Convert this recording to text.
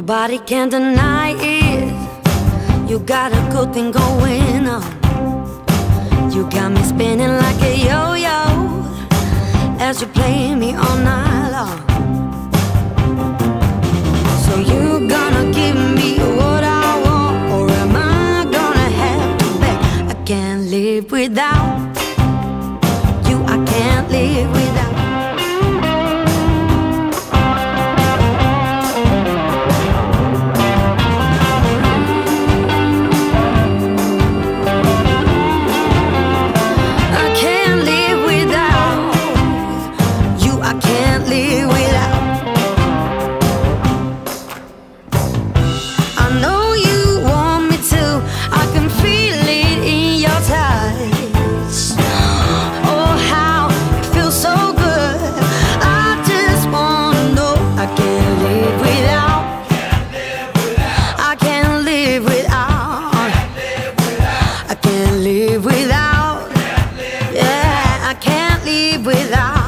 Nobody can deny it. You got a good thing going on. You got me spinning like a yo-yo as you play me all night long. So you gonna give me what I want, or am I gonna have to beg? I can't live without you. I can't live without. Live without, yeah, I can't live without.